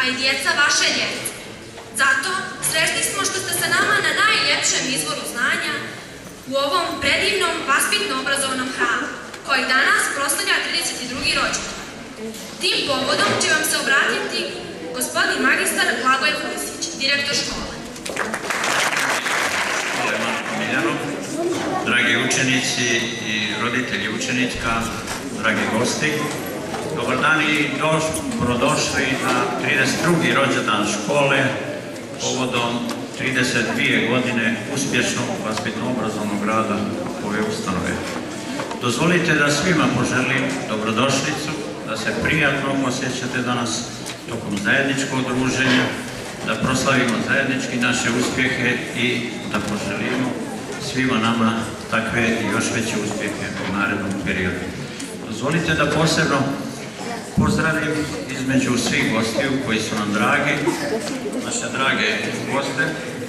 a i djeca vaše djece. Zato srećni smo što ste sa nama na najljepšem izvoru znanja u ovom predivnom vaspitno-obrazovnom hramu, koji danas proslavlja 32. rođendan. Tim povodom će vam se obratiti gospodin magistar Blagoje Vojsić, direktor škole. Hvala Marko Miljanov, dragi učenici i roditelji učenika, dragi gosti. Dobar dan i dobrodošli na 32. rođendan škole povodom 32 godine uspješnog vaspitno-obrazovnog rada ove ustanove. Dozvolite da svima poželim dobrodošlicu, da se prijatno osjećate danas tokom zajedničkog druženja, da proslavimo zajednički naše uspjehe i da poželimo svima nama takve i još veće uspjehe u narednom periodu. Dozvolite da posebno pozdravim između svih gostiju koji su nam dragi, naše drage goste,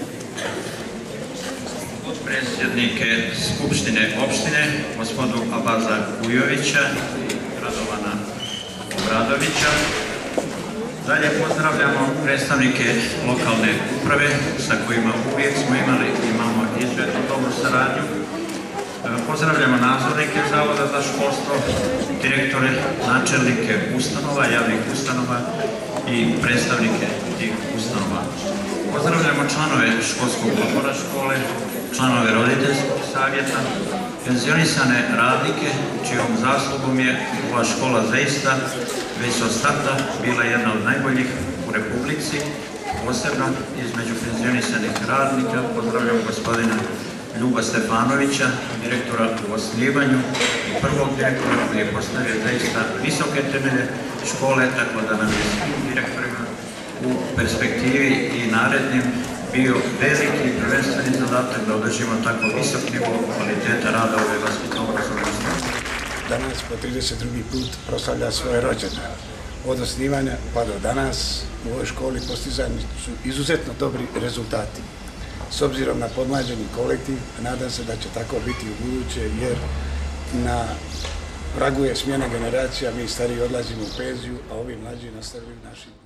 predsjednike Skupštine opštine, gospodu Abaza Kujovića i Radovana Obradovića. Dalje pozdravljamo predstavnike lokalne uprave sa kojima uvijek smo imamo izuzetno dobru saradnju. Pozdravljamo nadzornike Zavoda za školstvo, direktore, načelnike ustanova, javnih ustanova i predstavnike tih ustanova. Pozdravljamo članove školskog odbora škole, članove roditeljskog savjeta, penzionisane radnike, čijom zaslugom je ova škola zaista već od starta bila jedna od najboljih u Republici. Posebno između penzionisanih radnika pozdravljam gospodina Ljuba Stefanovića, direktora u osnivanju i prvog direktora koji je postavio zaista visoke temelje škole, tako da nam je svim direktorima u perspektivi i narednim bio veliki i prvenstveni zadatak da održimo tako visok nivo kvaliteta rada ove vaspitno-obrazovne ustanove. Danas po 32. put proslavlja svoje rođendane. Od osnivanja pa do danas u ovoj školi postizani su izuzetno dobri rezultati. S obzirom na podmlađeni kolektiv, nadam se da će tako biti u buduće, jer na pragu je smjena generacija, mi stariji odlazimo u penziju, a ovi mlađi nastavljaju našim